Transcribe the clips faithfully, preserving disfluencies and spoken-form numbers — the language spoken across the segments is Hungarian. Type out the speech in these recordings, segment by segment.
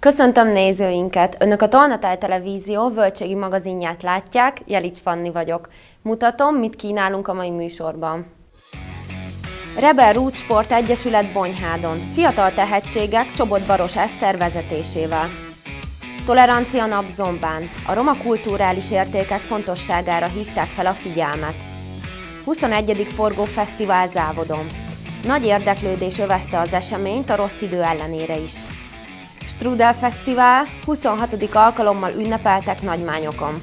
Köszöntöm nézőinket! Önök a Tolnatáj Televízió völgységi magazinját látják, Jelics Fanni vagyok. Mutatom, mit kínálunk a mai műsorban. Rebel Roots Sport Egyesület Bonyhádon. Fiatal tehetségek Csobot Baros Eszter vezetésével. Tolerancia nap Zombán. A roma kulturális értékek fontosságára hívták fel a figyelmet. huszonegyedik Forgó Fesztivál Závodon. Nagy érdeklődés övezte az eseményt a rossz idő ellenére is. Strudel Fesztivál, huszonhatodik alkalommal ünnepeltek Nagymányokon.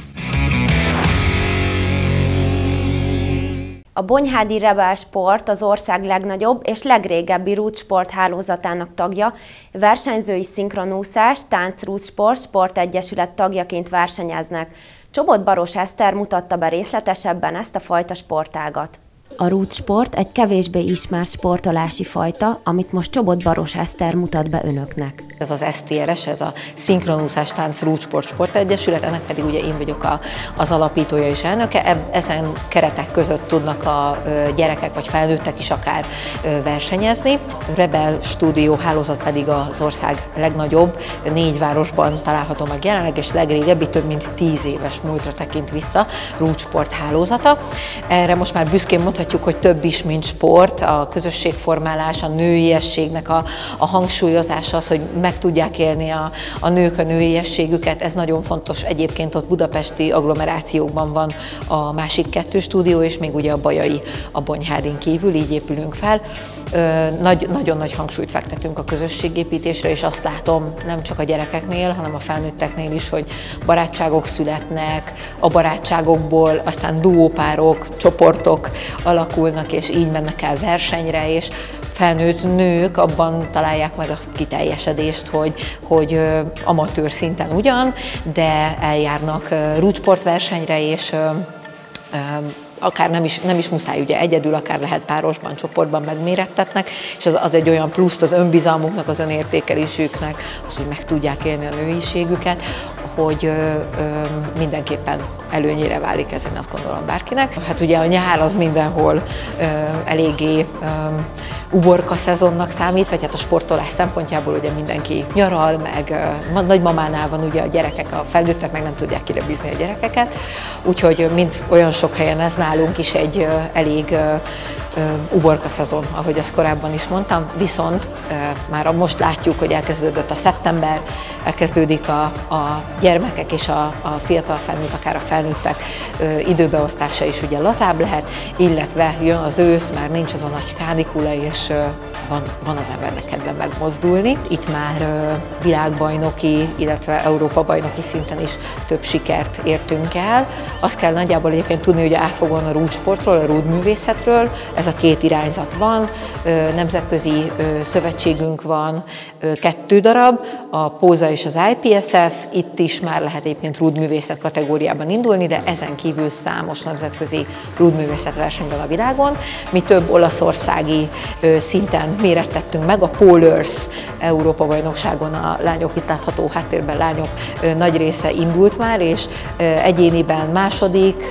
A Bonyhádi Rebel Sport az ország legnagyobb és legrégebbi roots sport hálózatának tagja, versenyzői szinkronúszás, tánc roots sport sportegyesület tagjaként versenyeznek. Csobot Baros Eszter mutatta be részletesebben ezt a fajta sportágat. A roots sport egy kevésbé ismert sportolási fajta, amit most Csobot Baros Eszter mutat be önöknek. Ez az es té er es, ez a Szinkronúszás Tánc Roots Sport Sportegyesület, ennek pedig ugye én vagyok a, az alapítója és elnöke. Ezen keretek között tudnak a gyerekek vagy felnőttek is akár versenyezni. Rebel Stúdió hálózat pedig az ország legnagyobb, négy városban található meg jelenleg, és legrégebbi, több mint tíz éves múltra tekint vissza roots sport hálózata. Erre most már büszkén mondhatjuk, hogy több is, mint sport, a közösségformálás, a nőiességnek a, a hangsúlyozása, az, hogy meg tudják élni a, a nők a nőiességüket, ez nagyon fontos. Egyébként ott budapesti agglomerációkban van a másik kettő stúdió, és még ugye a bajai a Bonyhádin kívül, így épülünk fel. Nagy, nagyon nagy hangsúlyt fektetünk a közösségépítésre, és azt látom nem csak a gyerekeknél, hanem a felnőtteknél is, hogy barátságok születnek, a barátságokból aztán duópárok, csoportok alakulnak, és így mennek el versenyre, és felnőtt nők abban találják meg a kiteljesedést, hogy, hogy amatőr szinten ugyan, de eljárnak roots sport versenyre, és akár nem is, nem is muszáj, ugye egyedül, akár lehet párosban, csoportban megmérettetnek, és az ad egy olyan pluszt az önbizalmuknak, az önértékelésüknek, az, hogy meg tudják élni a nőiségüket, hogy ö, ö, mindenképpen előnyére válik ez, én azt gondolom bárkinek. Hát ugye a nyár az mindenhol ö, eléggé ö, uborka szezonnak számít, vagy hát a sportolás szempontjából ugye mindenki nyaral, meg ö, nagymamánál van ugye a gyerekek, a felnőttek meg nem tudják kire bízni a gyerekeket, úgyhogy mint olyan sok helyen ez nálunk is egy ö, elég ö, uborka szezon, ahogy azt korábban is mondtam, viszont már most látjuk, hogy elkezdődött a szeptember, elkezdődik a, a gyermekek és a, a fiatal felnőtt, akár a felnőttek időbeosztása is ugye lazább lehet, illetve jön az ősz, már nincs az a nagy kánikula, és van, van az embernek kedve megmozdulni. Itt már világbajnoki, illetve Európa-bajnoki szinten is több sikert értünk el. Azt kell nagyjából egyébként tudni, hogy átfogóan a roots sportról, a rúdművészetről, ez a két irányzat van, nemzetközi szövetségünk van, kettő darab, a Póza és az i pé es ef, itt is már lehet egyébként rúdművészet kategóriában indulni, de ezen kívül számos nemzetközi rúdművészet verseny van a világon. Mi több olaszországi szinten mérettettünk meg, a Polars Európa-bajnokságon a lányok, itt látható háttérben lányok nagy része indult már, és egyéniben második,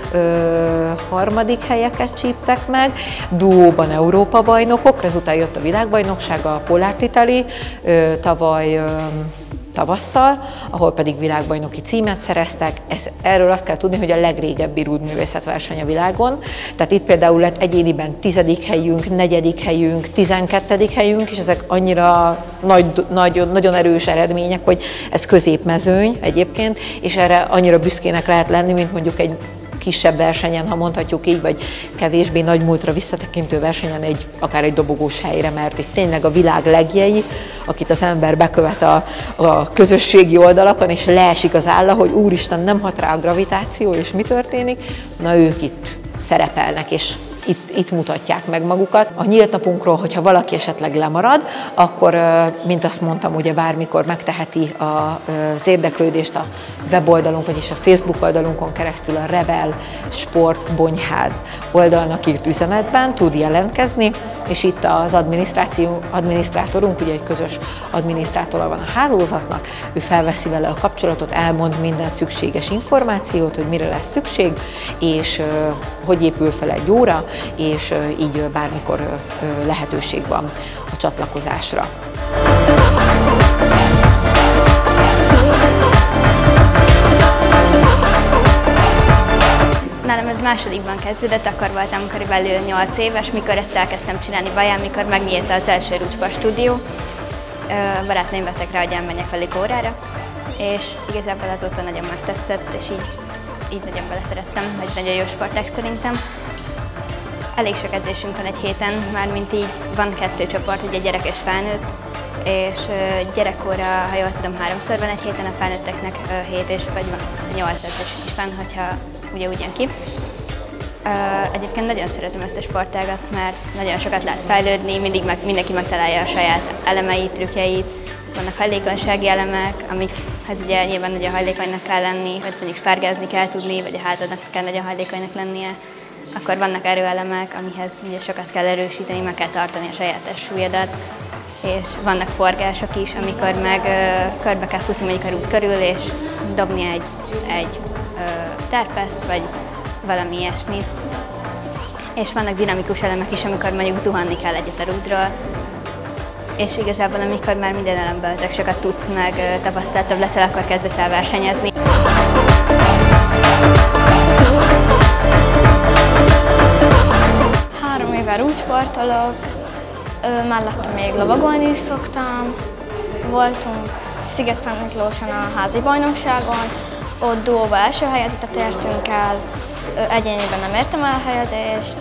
harmadik helyeket csíptek meg, duóban Európa-bajnokok, ezután jött a világbajnokság, a Polart Italy tavaly tavasszal, ahol pedig világbajnoki címet szereztek. Ez, erről azt kell tudni, hogy a legrégebbi rúdművészetverseny a világon. Tehát itt például lett egyéniben tizedik helyünk, negyedik helyünk, tizenkettedik helyünk, és ezek annyira nagy, nagy, nagyon erős eredmények, hogy ez középmezőny egyébként, és erre annyira büszkének lehet lenni, mint mondjuk egy kisebb versenyen, ha mondhatjuk így, vagy kevésbé nagy múltra visszatekintő versenyen, egy, akár egy dobogós helyre, mert itt tényleg a világ legjei, akit az ember bekövet a, a közösségi oldalakon, és leesik az álla, hogy úristen, nem hat rá a gravitáció, és mi történik, na ők itt szerepelnek, és Itt, itt mutatják meg magukat. A nyílt napunkról, hogyha valaki esetleg lemarad, akkor, mint azt mondtam, ugye bármikor megteheti az érdeklődést a weboldalunk, vagyis a Facebook oldalunkon keresztül a Rebel Sport Bonyhád oldalnak írt üzenetben tud jelentkezni, és itt az adminisztráció, adminisztrátorunk, ugye egy közös adminisztrátora van a hálózatnak, ő felveszi vele a kapcsolatot, elmond minden szükséges információt, hogy mire lesz szükség, és hogy épül fel egy óra, és így bármikor lehetőség van a csatlakozásra. másodikban kezdődött, akkor voltam körülbelül nyolc éves, mikor ezt elkezdtem csinálni Baján, mikor megnyílt az első Rúcsport stúdió. Barátnőim vettek rá, hogy elmenjek velük órára, és igazából azóta nagyon megtetszett, és így, így nagyon beleszerettem, hogy nagyon jó sportág szerintem. Elég sok edzésünk van egy héten, mármint így van kettő csoport, ugye gyerek és felnőtt, és gyerekkorra, ha jól tudom, háromszor van egy héten, a felnőtteknek hét és vagy nyolc edzésünk is van, hogyha ugye úgy jön ki. Egyébként nagyon szeretem ezt a sportágat, mert nagyon sokat lehet fejlődni, mindig meg, mindenki megtalálja a saját elemeit, trükkjeit. Vannak hajlékonysági elemek, amikhez ugye nyilván nagyon hajlékonynak kell lenni, vagy mondjuk spárgázni kell tudni, vagy a hátadnak kell nagyon hajlékonynak lennie. Akkor vannak erőelemek, amihez ugye sokat kell erősíteni, meg kell tartani a saját testsúlyodat. És vannak forgások is, amikor meg ö, körbe kell futni mondjuk a rút körül, és dobni egy, egy ö, terpeszt, vagy valami ilyesmit. És vannak dinamikus elemek is, amikor mondjuk zuhanni kell egyet a rúdról. És igazából amikor már minden elemből tök sokat tudsz, meg ö, tapasztaltabb leszel, akkor kezdesz el versenyezni. Három éve rúdsportolok, mellette még lovagolni is szoktam. Voltunk Sziget-Szent Miklóson a házi bajnokságon, ott duóba első helyezetet értünk el, egyéniben nem értem el helyezést.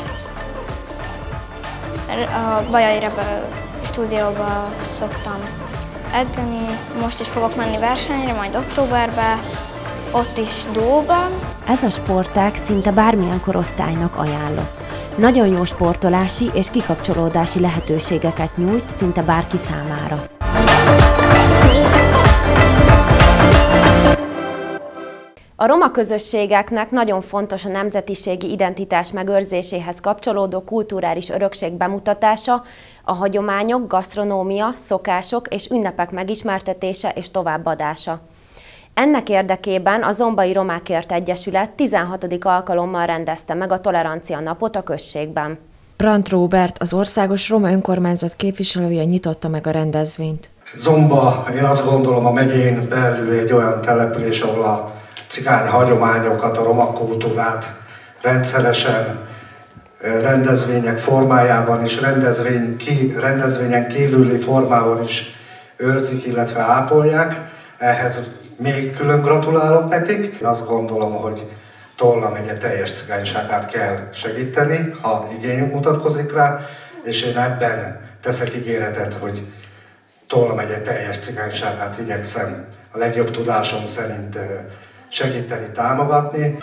A Bajai Rebel stúdióba szoktam edzeni, most is fogok menni versenyre, majd októberben, ott is duóban. Ez a sportág szinte bármilyen korosztálynak ajánlott. Nagyon jó sportolási és kikapcsolódási lehetőségeket nyújt szinte bárki számára. A roma közösségeknek nagyon fontos a nemzetiségi identitás megőrzéséhez kapcsolódó kulturális örökség bemutatása, a hagyományok, gasztronómia, szokások és ünnepek megismertetése és továbbadása. Ennek érdekében a Zombai Romákért Egyesület tizenhatodik alkalommal rendezte meg a Tolerancia Napot a községben. Brandt Róbert, az Országos Roma Önkormányzat képviselője nyitotta meg a rendezvényt. Zomba, én azt gondolom, a megyén belül egy olyan település, ahol a cigány hagyományokat, a roma kultúrát rendszeresen rendezvények formájában és rendezvény ki, rendezvényen kívüli formában is őrzik, illetve ápolják. Ehhez még külön gratulálok nekik. Én azt gondolom, hogy Tolna megye teljes cigányságát kell segíteni, ha igény mutatkozik rá, és én ebben teszek ígéretet, hogy Tolna megye teljes cigányságát igyekszem a legjobb tudásom szerint segíteni, támogatni.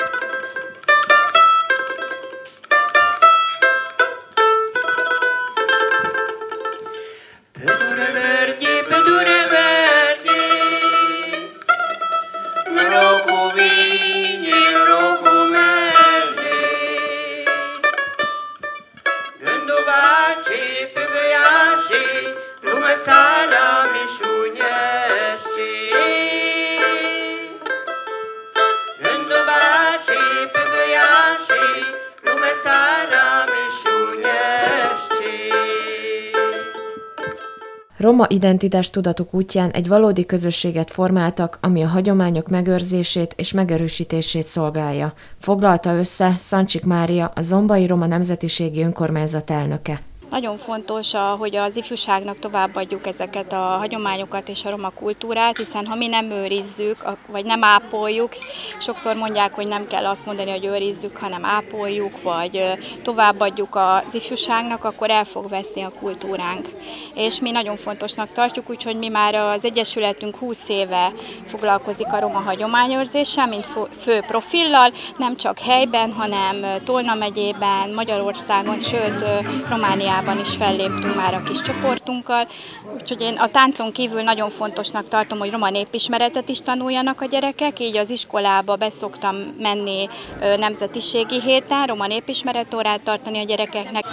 Roma identitás tudatuk útján egy valódi közösséget formáltak, ami a hagyományok megőrzését és megerősítését szolgálja, foglalta össze Szancsik Mária, a Zombai Roma Nemzetiségi Önkormányzat elnöke. Nagyon fontos, hogy az ifjúságnak továbbadjuk ezeket a hagyományokat és a roma kultúrát, hiszen ha mi nem őrizzük, vagy nem ápoljuk, sokszor mondják, hogy nem kell azt mondani, hogy őrizzük, hanem ápoljuk, vagy továbbadjuk az ifjúságnak, akkor el fog veszni a kultúránk. És mi nagyon fontosnak tartjuk, úgyhogy mi már az Egyesületünk húsz éve foglalkozik a roma hagyományőrzéssel, mint fő profillal, nem csak helyben, hanem Tolna megyében, Magyarországon, sőt Romániában is felléptünk már a kis csoportunkkal, úgyhogy én a táncon kívül nagyon fontosnak tartom, hogy roma népismeretet is tanuljanak a gyerekek, így az iskolába beszoktam menni nemzetiségi héten, roma népismeretórát tartani a gyerekeknek.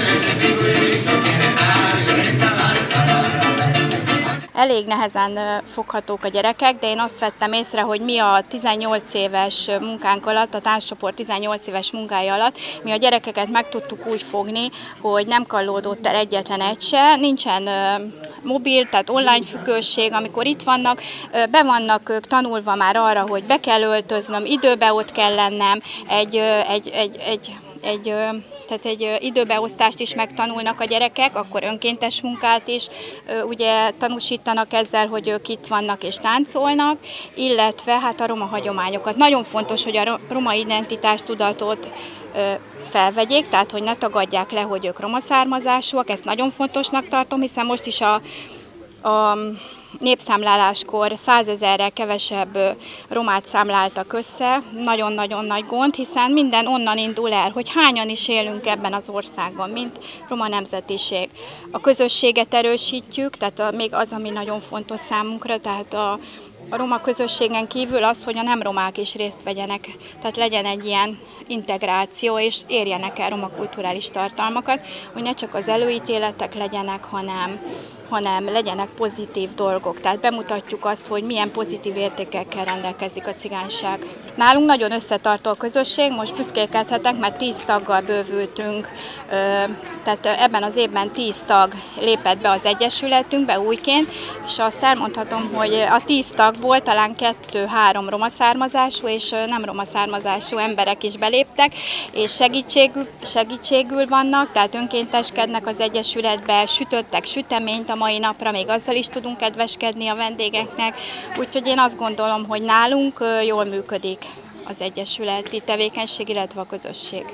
Elég nehezen foghatók a gyerekek, de én azt vettem észre, hogy mi a tizennyolc éves munkánk alatt, a tánccsoport tizennyolc éves munkája alatt, mi a gyerekeket meg tudtuk úgy fogni, hogy nem kallódott el egyetlen egy se, nincsen mobil, tehát online függőség, amikor itt vannak, be vannak ők tanulva már arra, hogy be kell öltöznöm, időbe ott kell lennem, egy, egy, egy, egy, egy tehát egy időbeosztást is megtanulnak a gyerekek, akkor önkéntes munkát is ugye tanúsítanak ezzel, hogy ők itt vannak és táncolnak, illetve hát a roma hagyományokat. Nagyon fontos, hogy a roma identitástudatot felvegyék, tehát hogy ne tagadják le, hogy ők roma származásúak, ezt nagyon fontosnak tartom, hiszen most is a, a népszámláláskor százezerrel kevesebb romát számláltak össze, nagyon-nagyon nagy gond, hiszen minden onnan indul el, hogy hányan is élünk ebben az országban, mint roma nemzetiség. A közösséget erősítjük, tehát még az, ami nagyon fontos számunkra, tehát a A roma közösségen kívül az, hogy a nem romák is részt vegyenek, tehát legyen egy ilyen integráció, és érjenek el roma kulturális tartalmakat, hogy ne csak az előítéletek legyenek, hanem, hanem legyenek pozitív dolgok. Tehát bemutatjuk azt, hogy milyen pozitív értékekkel rendelkezik a cigányság. Nálunk nagyon összetartó a közösség, most büszkélkedhetek, mert tíz taggal bővültünk, tehát ebben az évben tíz tag lépett be az egyesületünkbe újként, és azt elmondhatom, hogy a tíz tagból talán kettő-három roma származású és nem roma származású emberek is beléptek, és segítségül, segítségül vannak, tehát önkénteskednek az egyesületbe, sütöttek süteményt a mai napra, még azzal is tudunk kedveskedni a vendégeknek, úgyhogy én azt gondolom, hogy nálunk jól működik az egyesületi tevékenység, illetve a közösség.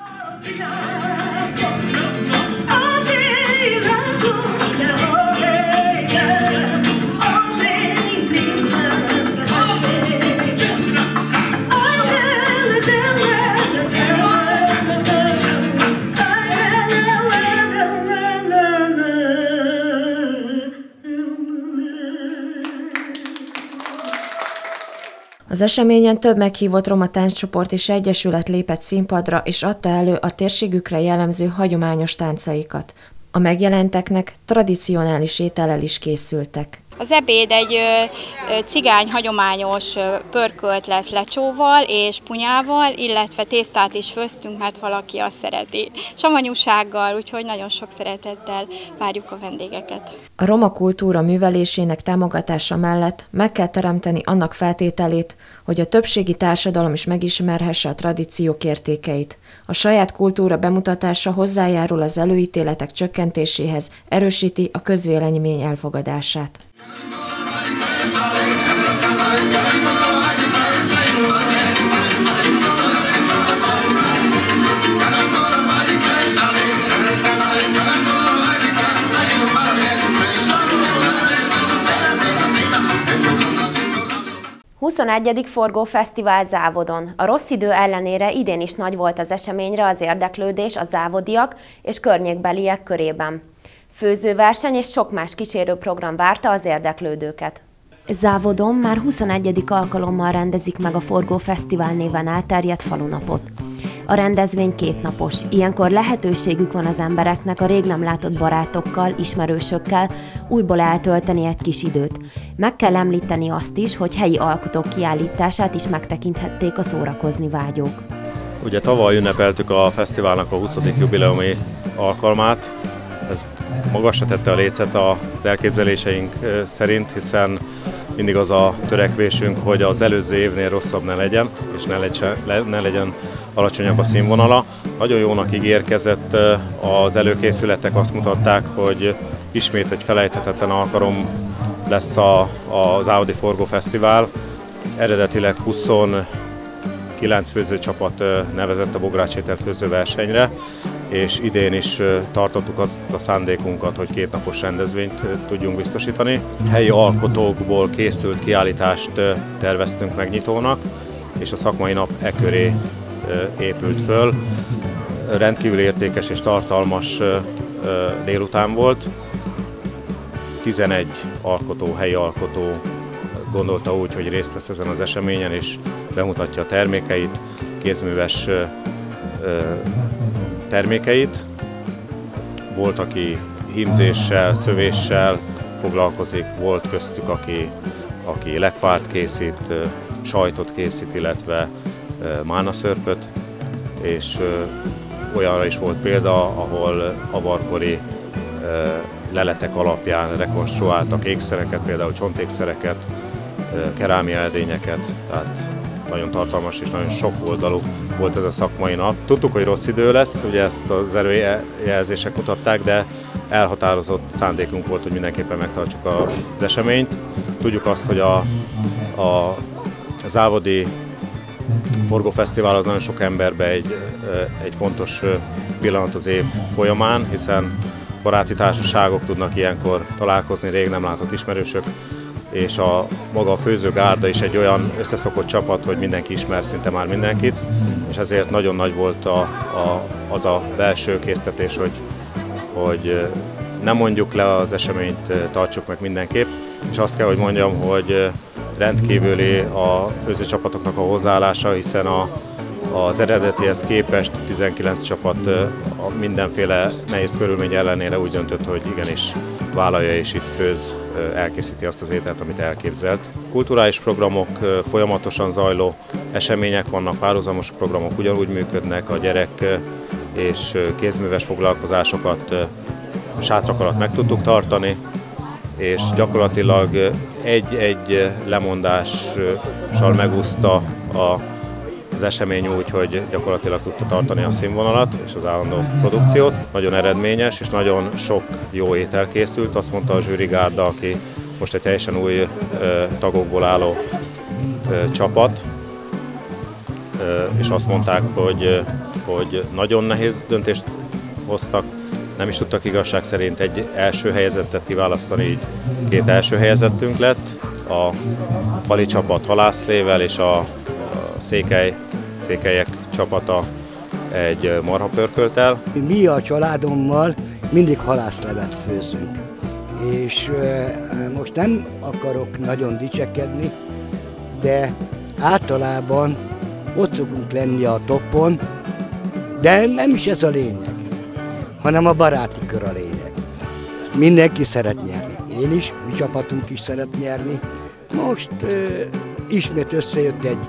Az eseményen több meghívott roma tánccsoport és egyesület lépett színpadra, és adta elő a térségükre jellemző hagyományos táncaikat. A megjelenteknek tradicionális étellel is készültek. Az ebéd egy ö, cigány hagyományos ö, pörkölt lesz lecsóval és punyával, illetve tésztát is főztünk, mert valaki azt szereti. Savanyúsággal, úgyhogy nagyon sok szeretettel várjuk a vendégeket. A roma kultúra művelésének támogatása mellett meg kell teremteni annak feltételét, hogy a többségi társadalom is megismerhesse a tradíciók értékeit. A saját kultúra bemutatása hozzájárul az előítéletek csökkentéséhez, erősíti a közvélemény elfogadását. huszonegyedik Forgó Fesztivál Závodon. A rossz idő ellenére idén is nagy volt az eseményre az érdeklődés a závodiak és környékbeliek körében. Főzőverseny és sok más kísérő program várta az érdeklődőket. Závodon már huszonegyedik alkalommal rendezik meg a Forgó Fesztivál néven elterjedt falunapot. A rendezvény kétnapos, ilyenkor lehetőségük van az embereknek a rég nem látott barátokkal, ismerősökkel újból eltölteni egy kis időt. Meg kell említeni azt is, hogy helyi alkotók kiállítását is megtekinthették a szórakozni vágyók. Ugye tavaly ünnepeltük a fesztiválnak a huszadik jubileumi alkalmát. Ez magasra tette a lécet az elképzeléseink szerint, hiszen mindig az a törekvésünk, hogy az előző évnél rosszabb ne legyen, és ne legyen, ne legyen alacsonyabb a színvonala. Nagyon jónak ígérkezett az előkészületek, azt mutatták, hogy ismét egy felejthetetlen alkalom lesz a, a Závodi Forgó Fesztivál. Eredetileg huszonkilenc főzőcsapat nevezett a Bogrács Étel főzőversenyre, és idén is tartottuk azt a szándékunkat, hogy kétnapos rendezvényt tudjunk biztosítani. Helyi alkotókból készült kiállítást terveztünk megnyitónak, és a szakmai nap e köré épült föl. Rendkívül értékes és tartalmas délután volt. tizenegy alkotó, helyi alkotó gondolta úgy, hogy részt vesz ezen az eseményen, és bemutatja a termékeit, kézműves termékeit. Volt, aki hímzéssel, szövéssel, foglalkozik, volt köztük, aki, aki lekvárt készít, sajtot készít, illetve málnaszörpöt, és olyanra is volt példa, ahol avarkori leletek alapján rekonstruáltak ékszereket, például csontékszereket, kerámia edényeket, tehát nagyon tartalmas és nagyon sok oldalú volt ez a szakmai nap. Tudtuk, hogy rossz idő lesz, ugye ezt az előjelzések mutatták, de elhatározott szándékunk volt, hogy mindenképpen megtartsuk az eseményt. Tudjuk azt, hogy a, a Závodi Forgófesztivál az nagyon sok emberbe egy, egy fontos pillanat az év folyamán, hiszen baráti társaságok tudnak ilyenkor találkozni, rég nem látott ismerősök, és a maga a főzőgárda is egy olyan összeszokott csapat, hogy mindenki ismer szinte már mindenkit, és ezért nagyon nagy volt a, a, az a belső késztetés, hogy, hogy nem mondjuk le az eseményt, tartsuk meg mindenképp, és azt kell, hogy mondjam, hogy rendkívüli a főzőcsapatoknak a hozzáállása, hiszen a, az eredetihez képest tizenkilenc csapat a mindenféle nehéz körülmény ellenére úgy döntött, hogy igenis vállalja és itt főz, elkészíti azt az ételt, amit elképzelt. Kulturális programok, folyamatosan zajló események vannak, párhuzamos programok ugyanúgy működnek, a gyerek és kézműves foglalkozásokat sátrak alatt meg tudtuk tartani, és gyakorlatilag egy-egy lemondással megúszta a az esemény úgy, hogy gyakorlatilag tudta tartani a színvonalat és az állandó produkciót. Nagyon eredményes és nagyon sok jó étel készült, azt mondta a zsűrigárda, aki most egy teljesen új ö, tagokból álló ö, csapat, ö, és azt mondták, hogy, hogy nagyon nehéz döntést hoztak, nem is tudtak igazság szerint egy első helyezettet kiválasztani, így két első helyezettünk lett, a Pali csapat halászlével és a Székely, székelyek csapata egy marhapörkölttel. Mi a családommal mindig halászlevet főzünk, és most nem akarok nagyon dicsekedni, de általában ott szokunk lenni a toppon, de nem is ez a lényeg, hanem a baráti kör a lényeg. Mindenki szeret nyerni, én is, mi csapatunk is szeret nyerni. Most uh, ismét összejött egy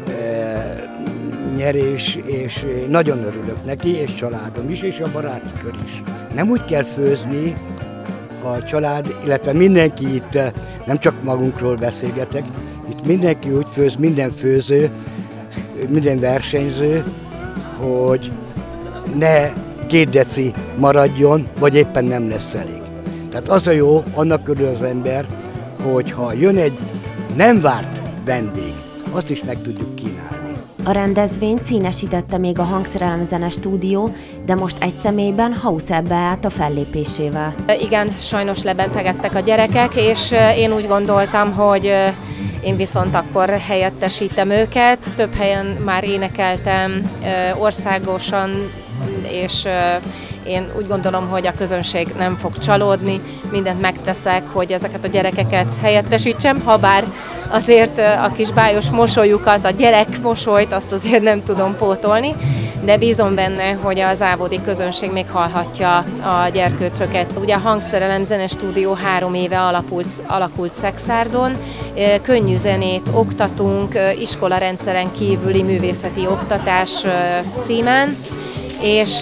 nyerés, és nagyon örülök neki, és családom is, és a baráti kör is. Nem úgy kell főzni a család, illetve mindenki itt, nem csak magunkról beszélgetek, itt mindenki úgy főz, minden főző, minden versenyző, hogy ne két deci maradjon, vagy éppen nem lesz elég. Tehát az a jó, annak örül az ember, hogyha jön egy nem várt vendég, azt is meg tudjuk kínálni. A rendezvényt színesítette még a Hangszerelem Zene Stúdió, de most egy személyben Hauser beállt a fellépésével. Igen, sajnos lebetegedtek a gyerekek, és én úgy gondoltam, hogy én viszont akkor helyettesítem őket. Több helyen már énekeltem országosan, és én úgy gondolom, hogy a közönség nem fog csalódni. Mindent megteszek, hogy ezeket a gyerekeket helyettesítsem, habár azért a kis bájos mosolyukat, a gyerek mosolyt, azt azért nem tudom pótolni, de bízom benne, hogy a závodi közönség még hallhatja a gyerkőcöket. Ugye a Hangszerelem Zene Stúdió három éve alakult, alakult Szexárdon, könnyű zenét oktatunk, iskolarendszeren kívüli művészeti oktatás címen, és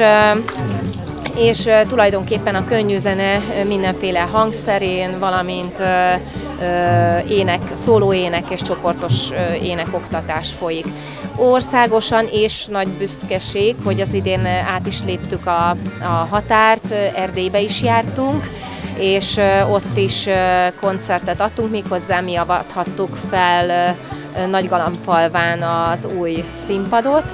és tulajdonképpen a könnyű zene mindenféle hangszerén, valamint ének, szólóének és csoportos énekoktatás folyik. Országosan és nagy büszkeség, hogy az idén át is léptük a, a határt, Erdélybe is jártunk, és ott is koncertet adtunk, méghozzá mi avathattuk fel Nagygalambfalván az új színpadot.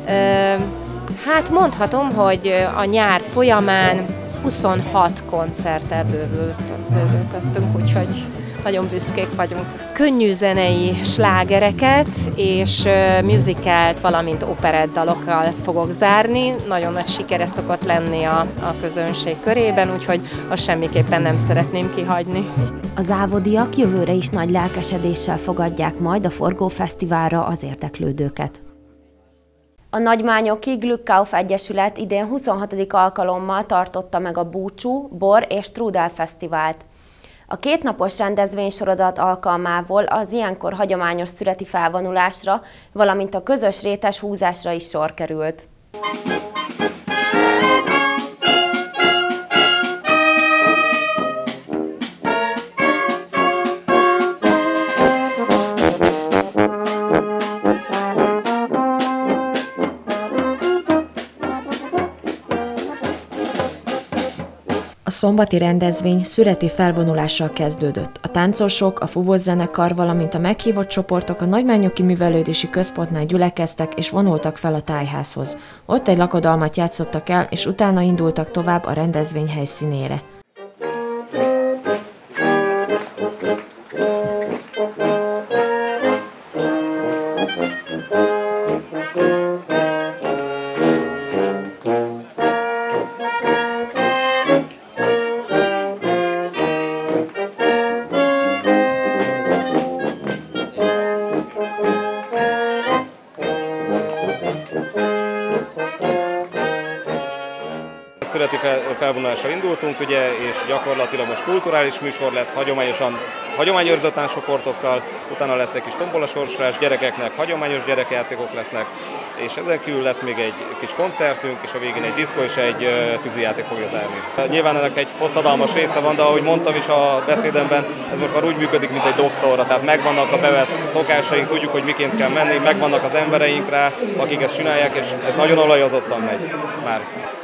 Hát mondhatom, hogy a nyár folyamán huszonhat koncerttel bővülködtünk, úgyhogy nagyon büszkék vagyunk. Könnyű zenei slágereket és musicalt, valamint operettdalokkal fogok zárni. Nagyon nagy sikere szokott lenni a, a közönség körében, úgyhogy azt semmiképpen nem szeretném kihagyni. A závodiak jövőre is nagy lelkesedéssel fogadják majd a Forgófesztiválra az érdeklődőket. A Nagymányoki Glückkauf Egyesület idén huszonhatodik alkalommal tartotta meg a Búcsú, Bor és Strudel Fesztivált. A kétnapos rendezvénysorozat alkalmából az ilyenkor hagyományos szüreti felvonulásra, valamint a közös rétes húzásra is sor került. A szombati rendezvény szüreti felvonulással kezdődött. A táncosok, a fúvószenekar, valamint a meghívott csoportok a Nagymányoki Művelődési Központnál gyülekeztek és vonultak fel a tájházhoz. Ott egy lakodalmat játszottak el, és utána indultak tovább a rendezvény helyszínére. Szüreti felvonulással indultunk, ugye, és gyakorlatilag most kulturális műsor lesz, hagyományosan hagyományőrző táncsoportokkal, utána lesz egy kis tombolasorsolás, gyerekeknek hagyományos gyerekjátékok lesznek, és ezen kívül lesz még egy kis koncertünk, és a végén egy diszkó és egy tűzijáték fogja zárni. Nyilván ennek egy hosszadalmas része van, de ahogy mondtam is a beszédemben, ez most már úgy működik, mint egy dokszóra, tehát megvannak a bevett szokásaink, tudjuk, hogy miként kell menni, megvannak az embereink rá, akik ezt csinálják, és ez nagyon olajozottan megy már.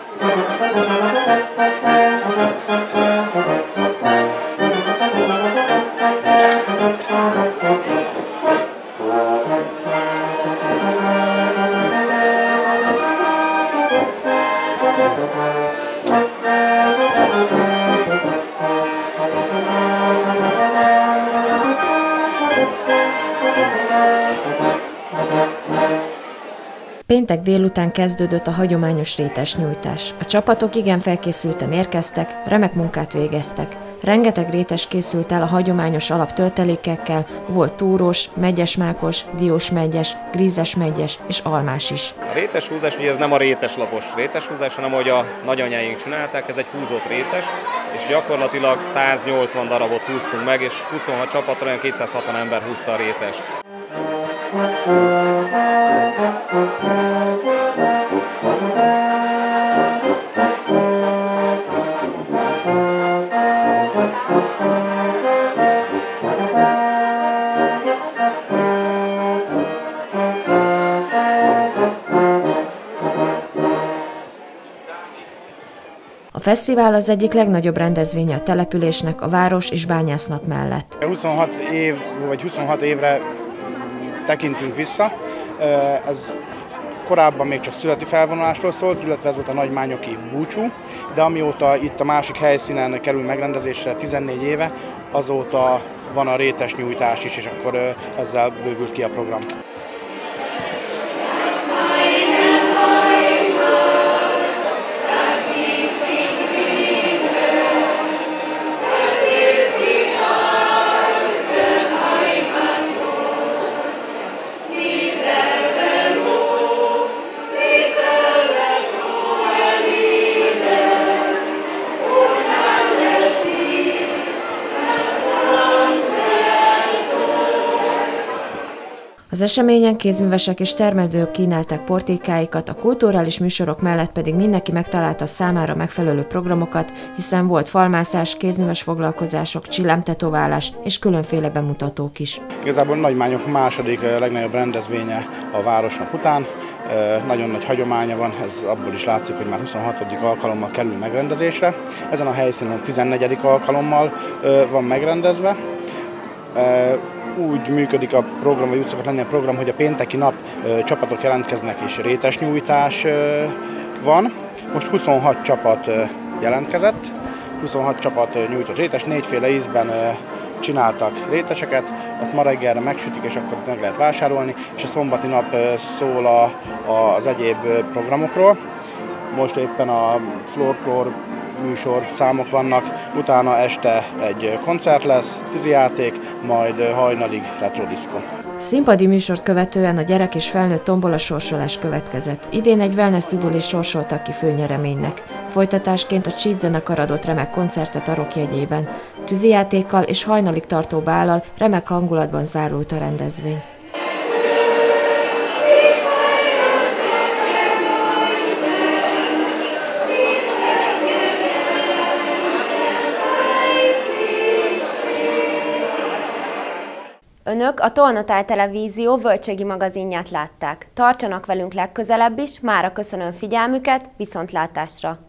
Péntek délután kezdődött a hagyományos rétesnyújtás. A csapatok igen felkészülten érkeztek, remek munkát végeztek. Rengeteg rétes készült el a hagyományos alaptöltelékekkel, volt túrós, megyesmákos, diósmegyes, grízesmegyes és almás is. A réteshúzás, ugye ez nem a réteslapos réteshúzás, hanem ahogy a nagyanyáink csinálták, ez egy húzott rétes, és gyakorlatilag száznyolcvan darabot húztunk meg, és huszonhat csapattal olyan kétszázhatvan ember húzta a rétest. A fesztivál az egyik legnagyobb rendezvénye a településnek a város és bányásznap mellett. huszonhat év, vagy huszonhat évre tekintünk vissza. Ez korábban még csak szüreti felvonulásról szólt, illetve ez volt a nagymányoki búcsú, de amióta itt a másik helyszínen kerül megrendezésre tizennégy éve, azóta van a rétesnyújtás is, és akkor ezzel bővült ki a program. Az eseményen kézművesek és termelők kínálták portékáikat, a kulturális műsorok mellett pedig mindenki megtalálta számára megfelelő programokat, hiszen volt falmászás, kézműves foglalkozások, csillámtetoválás és különféle bemutatók is. Igazából Nagymányok második legnagyobb rendezvénye a Városnap után. Nagyon nagy hagyománya van, ez abból is látszik, hogy már huszonhatodik alkalommal kerül megrendezésre. Ezen a helyszínen tizennegyedik alkalommal van megrendezve. Úgy működik a program, vagy úgy szokott lenni a program, hogy a pénteki nap ö, csapatok jelentkeznek és rétesnyújtás ö, van. Most huszonhat csapat ö, jelentkezett, huszonhat csapat ö, nyújtott rétes, négyféle ízben ö, csináltak réteseket, azt ma reggelre megsütik, és akkor meg lehet vásárolni, és a szombati nap ö, szól a, a, az egyéb ö, programokról. Most éppen a folklór műsor számok vannak, utána este egy koncert lesz, tűzijáték, majd hajnalig retrodiszko. Színpadi műsort követően a gyerek és felnőtt tombola sorsolás következett. Idén egy wellness tudulést sorsoltak ki főnyereménynek. Folytatásként a Cheat zenekar adott remek koncertet a rock jegyében. Tűzijátékkal és hajnalig tartó bállal remek hangulatban zárult a rendezvény. Önök a Tolnatáj Televízió Völgységi magazinját látták. Tartsanak velünk legközelebb is, mára köszönöm figyelmüket, viszontlátásra!